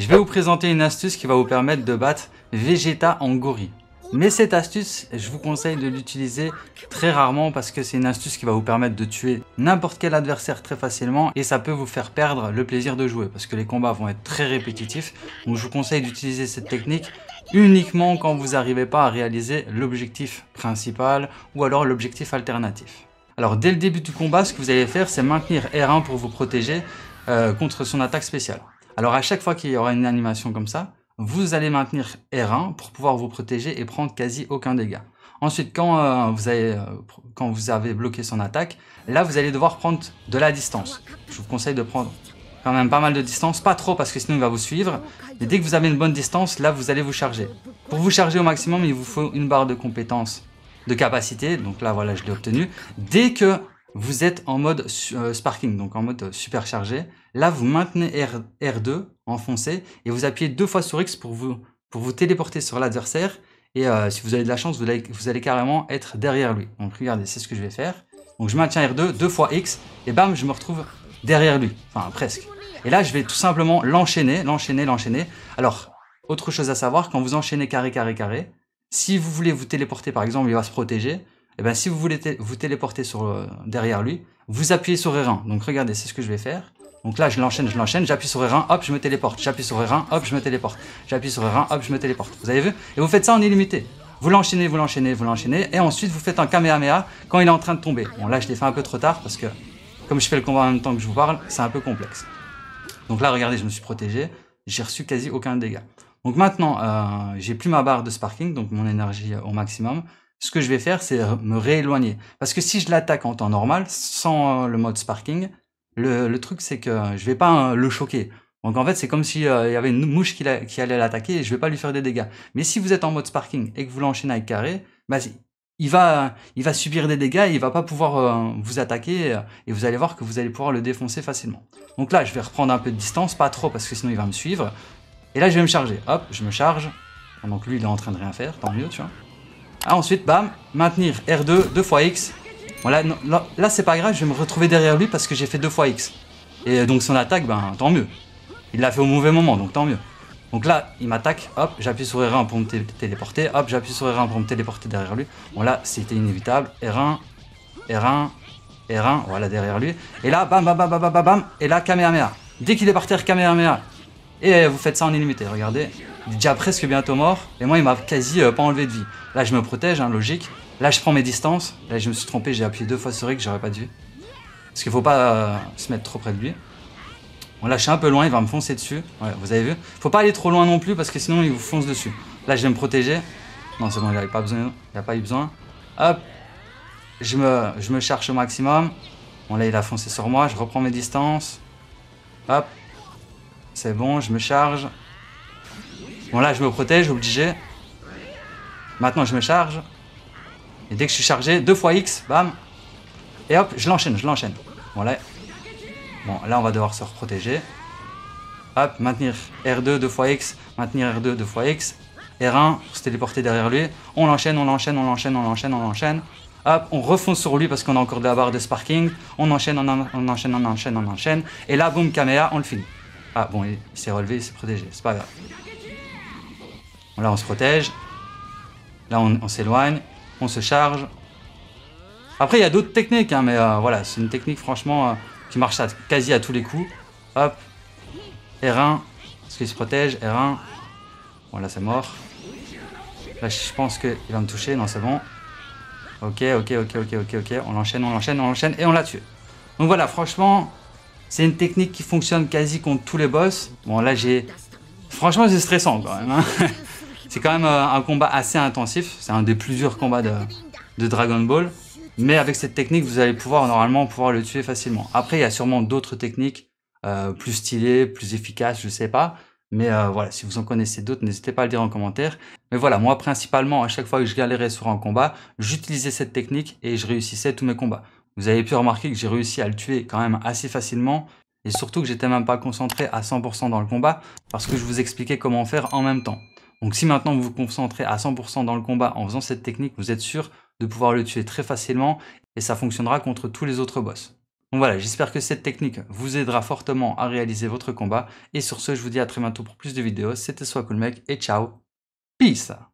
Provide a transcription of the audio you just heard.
Je vais vous présenter une astuce qui va vous permettre de battre Vegeta en gorille. Mais cette astuce, je vous conseille de l'utiliser très rarement parce que c'est une astuce qui va vous permettre de tuer n'importe quel adversaire très facilement et ça peut vous faire perdre le plaisir de jouer parce que les combats vont être très répétitifs. Donc je vous conseille d'utiliser cette technique uniquement quand vous n'arrivez pas à réaliser l'objectif principal ou alors l'objectif alternatif. Alors dès le début du combat, ce que vous allez faire, c'est maintenir R1 pour vous protéger contre son attaque spéciale. Alors à chaque fois qu'il y aura une animation comme ça, vous allez maintenir R1 pour pouvoir vous protéger et prendre quasi aucun dégât. Ensuite, quand vous avez bloqué son attaque, là vous allez devoir prendre de la distance. Je vous conseille de prendre quand même pas mal de distance, pas trop parce que sinon il va vous suivre. Et dès que vous avez une bonne distance, là vous allez vous charger. Pour vous charger au maximum, il vous faut une barre de compétence de capacité. Donc là voilà, je l'ai obtenu. Dès que vous êtes en mode sparking, donc en mode super chargé, là vous maintenez R2 enfoncé et vous appuyez 2 fois sur X pour vous téléporter sur l'adversaire et si vous avez de la chance, vous allez carrément être derrière lui. Donc regardez, c'est ce que je vais faire. Donc je maintiens R2, 2 fois X et bam, je me retrouve derrière lui, enfin presque. Et là je vais tout simplement l'enchaîner. Alors, autre chose à savoir, quand vous enchaînez carré, si vous voulez vous téléporter par exemple, il va se protéger. Et bien si vous voulez vous téléporter derrière lui, vous appuyez sur R1. Donc regardez, c'est ce que je vais faire. Donc là, je l'enchaîne, j'appuie sur R1, hop, je me téléporte. J'appuie sur R1, hop, je me téléporte. J'appuie sur R1, hop, je me téléporte. Vous avez vu? Et vous faites ça en illimité. Vous l'enchaînez, et ensuite vous faites un Kamehameha quand il est en train de tomber. Bon là, je l'ai fait un peu trop tard parce que comme je fais le combat en même temps que je vous parle, c'est un peu complexe. Donc là, regardez, je me suis protégé. J'ai reçu quasi aucun dégât. Donc maintenant, j'ai plus ma barre de sparking, donc mon énergie au maximum. Ce que je vais faire, c'est me rééloigner. Parce que si je l'attaque en temps normal, sans le mode sparking, le truc, c'est que je vais pas le choquer. Donc en fait, c'est comme s'il y avait une mouche qui allait l'attaquer et je vais pas lui faire des dégâts. Mais si vous êtes en mode sparking et que vous l'enchaînez avec carré, bah, il va subir des dégâts et il va pas pouvoir vous attaquer et vous allez voir que vous allez pouvoir le défoncer facilement. Donc là, je vais reprendre un peu de distance, pas trop parce que sinon il va me suivre. Et là, je vais me charger. Hop, je me charge. Donc lui, il est en train de rien faire, tant mieux, tu vois. Ah, ensuite, bam, maintenir R2, 2 fois X. Bon, là c'est pas grave, je vais me retrouver derrière lui parce que j'ai fait 2 fois X. Et donc son attaque, ben tant mieux. Il l'a fait au mauvais moment, donc tant mieux. Donc là, il m'attaque, hop, j'appuie sur R1 pour me téléporter, hop, j'appuie sur R1 pour me téléporter derrière lui. Bon là, c'était inévitable. R1, voilà, derrière lui. Et là, bam, et là, Kamehameha. Dès qu'il est par terre, Kamehameha. Et vous faites ça en illimité, regardez. Il est déjà presque bientôt mort. Et moi, il m'a quasi pas enlevé de vie. Là, je me protège, hein, logique. Là, je prends mes distances. Là, je me suis trompé, j'ai appuyé 2 fois sur X, j'aurais pas dû. Parce qu'il faut pas se mettre trop près de lui. Bon, là, je suis un peu loin, il va me foncer dessus. Ouais, vous avez vu? Faut pas aller trop loin non plus parce que sinon, il vous fonce dessus. Là, je vais me protéger. Non, c'est bon, il n'y a pas besoin. Il a pas eu besoin. Hop. Je me cherche au maximum. Bon, là, il a foncé sur moi. Je reprends mes distances. Hop. C'est bon, je me charge. Bon, là, je me protège, obligé. Maintenant, je me charge. Et dès que je suis chargé, 2 fois X, bam. Et hop, je l'enchaîne. Bon, là, on va devoir se reprotéger. Hop, maintenir R2, 2 fois X. Maintenir R2, 2 fois X. R1, pour se téléporter derrière lui. On l'enchaîne. Hop, on refonce sur lui parce qu'on a encore de la barre de sparking. On enchaîne. Et là, boum, Kamehameha, on le finit. Ah bon, il s'est relevé, il s'est protégé, c'est pas grave. Bon, là, on se protège. Là, on s'éloigne. On se charge. Après, il y a d'autres techniques, hein, mais voilà, c'est une technique, franchement, qui marche quasi à tous les coups. Hop. R1. Parce qu'il se protège. R1. Bon, là, c'est mort. Là, je pense qu'il va me toucher. Non, c'est bon. Ok. On l'enchaîne. Et on l'a tué. Donc voilà, franchement... C'est une technique qui fonctionne quasi contre tous les boss. Bon là franchement c'est stressant quand même. Hein. C'est quand même un combat assez intensif. C'est un des plusieurs combats de Dragon Ball. Mais avec cette technique, vous allez normalement pouvoir le tuer facilement. Après, il y a sûrement d'autres techniques plus stylées, plus efficaces, je sais pas. Mais voilà, si vous en connaissez d'autres, n'hésitez pas à le dire en commentaire. Mais voilà, moi principalement, à chaque fois que je galérais sur un combat, j'utilisais cette technique et je réussissais tous mes combats. Vous avez pu remarquer que j'ai réussi à le tuer quand même assez facilement et surtout que j'étais même pas concentré à 100% dans le combat parce que je vous expliquais comment faire en même temps. Donc si maintenant vous vous concentrez à 100% dans le combat en faisant cette technique, vous êtes sûr de pouvoir le tuer très facilement et ça fonctionnera contre tous les autres boss. Donc voilà, j'espère que cette technique vous aidera fortement à réaliser votre combat. Et sur ce, je vous dis à très bientôt pour plus de vidéos. C'était Swacoolmec et ciao, peace!